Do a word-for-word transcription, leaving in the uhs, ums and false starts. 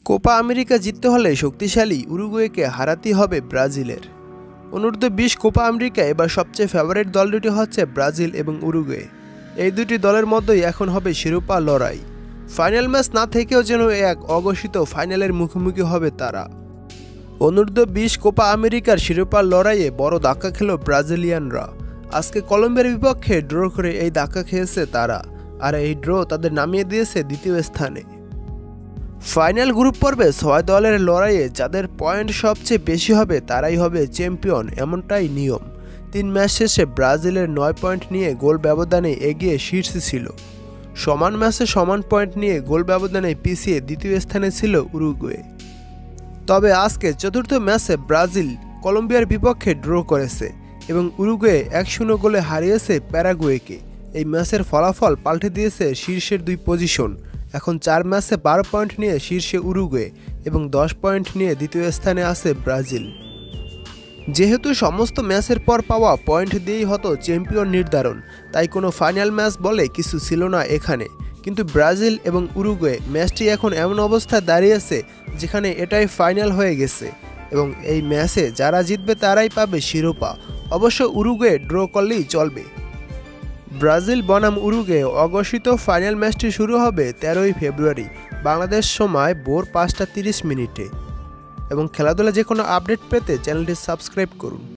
Copa America জিততে হলে শক্তিশালী উরুগুয়েকে হারাতেই হবে ব্রাজিলের। অনূর্ধ্ব বিশ কোপা আমেরিকা এবার সবচেয়ে ফেভারিট দল দুটি হচ্ছে ব্রাজিল এবং উরুগুয়ে। এই দুটি দলের মধ্যেই এখন হবে শিরোপা লড়াই। ফাইনাল ম্যাচ না থেকেও যেন এক অঘোষিত ফাইনালের মুখোমুখি হবে তারা। অনূর্ধ্ব বিশ কোপা আমেরিকার শিরোপার লড়াইয়ে বড় ধাক্কা খেল ব্রাজিলিয়ানরা। আজকে কলম্বিয়ার বিপক্ষে ড্র করে এই ধাক্কা খেয়েছে তারা, আর এই ড্র তাদের নামিয়ে দিয়েছে দ্বিতীয় স্থানে। ফাইনাল গ্রুপ পর্বে ছয় দলের লড়াইয়ে যাদের পয়েন্ট সবচেয়ে বেশি হবে তারাই হবে চ্যাম্পিয়ন, এমনটাই নিয়ম। তিন ম্যাচ শেষে ব্রাজিলের নয় পয়েন্ট নিয়ে গোল ব্যবধানে এগিয়ে শীর্ষে ছিল। সমান ম্যাচে সমান পয়েন্ট নিয়ে গোল ব্যবধানে পিছিয়ে দ্বিতীয় স্থানে ছিল উরুগুয়ে। তবে আজকে চতুর্থ ম্যাচে ব্রাজিল কলম্বিয়ার বিপক্ষে ড্র করেছে এবং উরুগুয়ে এক শূন্য গোলে হারিয়েছে প্যারাগুয়েকে। এই ম্যাচের ফলাফল পাল্টে দিয়েছে শীর্ষের দুই পজিশন। এখন চার ম্যাচে বারো পয়েন্ট নিয়ে শীর্ষে উরুগুয়ে এবং দশ পয়েন্ট নিয়ে দ্বিতীয় স্থানে আছে ব্রাজিল। যেহেতু সমস্ত ম্যাচের পর পাওয়া পয়েন্ট দিয়েই হতো চ্যাম্পিয়ন নির্ধারণ, তাই কোনো ফাইনাল ম্যাচ বলে কিছু ছিল না এখানে। কিন্তু ব্রাজিল এবং উরুগুয়ে ম্যাচটি এখন এমন অবস্থায় দাঁড়িয়েছে যেখানে এটাই ফাইনাল হয়ে গেছে এবং এই ম্যাচে যারা জিতবে তারাই পাবে শিরোপা। অবশ্য উরুগুয়ে ড্র করলেই চলবে। ব্রাজিল বনাম উরুগুয়ে অঘোষিত ফাইনাল ম্যাচটি শুরু হবে তেরোই ফেব্রুয়ারি বাংলাদেশ সময় ভোর পাঁচটা তিরিশ মিনিটে। এবং খেলাধুলা যে কোনো আপডেট পেতে চ্যানেলটি সাবস্ক্রাইব করুন।